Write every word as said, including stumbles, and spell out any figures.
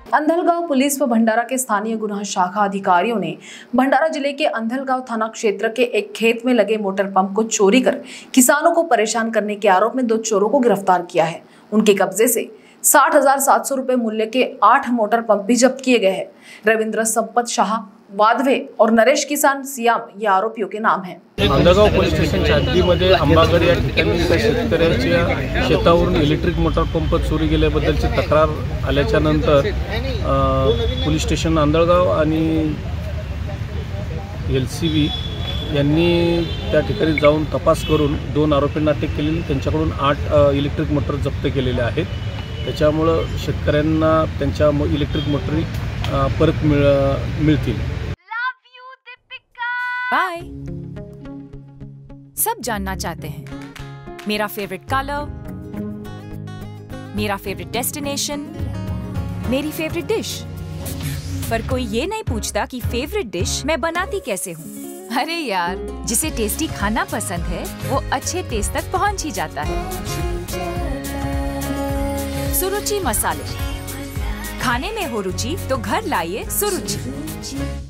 अंधलगांव police व भंडारा के स्थानीय गुना शाखा अधिकारियों ने भंडारा जिले के अंधलगांव थाना क्षेत्र के एक खेत में लगे मोटर पंप को चोरी कर किसानों को परेशान करने के आरोप में दो चोरों को गिरफ्तार किया है। उनके कब्जे से साठ हजार सात सौ रुपए मूल्य के आठ मोटर पंप भी जब्त किए गए हैं। रविंद्र संपत शाह वाधवे और नरेश किसान सियाम ये आरोपियों के नाम हैं। अंधलगाव पोलीस स्टेशनच्या हद्दीमध्ये आंबागड या ठिकाणी एका शेतकऱ्याच्या शेतावरून इलेक्ट्रिक मोटर पंप चोरी गेल्याबद्दलची तक्रार आल्याच्या नंतर पोलीस स्टेशन अंधलगाव आणि एल सी बी यांनी त्या ठिकाणी जाऊन तपास करून दोन आरोपींना अटक केलेली, त्यांच्याकडून आठ इलेक्ट्रिक मोटर जप्त केलेले आहेत। त्याच्यामुळे शेतकऱ्यांना त्यांच्या इलेक्ट्रिक मोटरी परत मिळ मिळतील। बाय। सब जानना चाहते हैं मेरा फेवरेट कलर, मेरा फेवरेट डेस्टिनेशन, मेरी फेवरेट डिश, पर कोई ये नहीं पूछता कि फेवरेट डिश मैं बनाती कैसे हूँ। अरे यार, जिसे टेस्टी खाना पसंद है वो अच्छे टेस्ट तक पहुँच ही जाता है। सुरुचि मसाले, खाने में हो रुचि तो घर लाइए सुरुचि।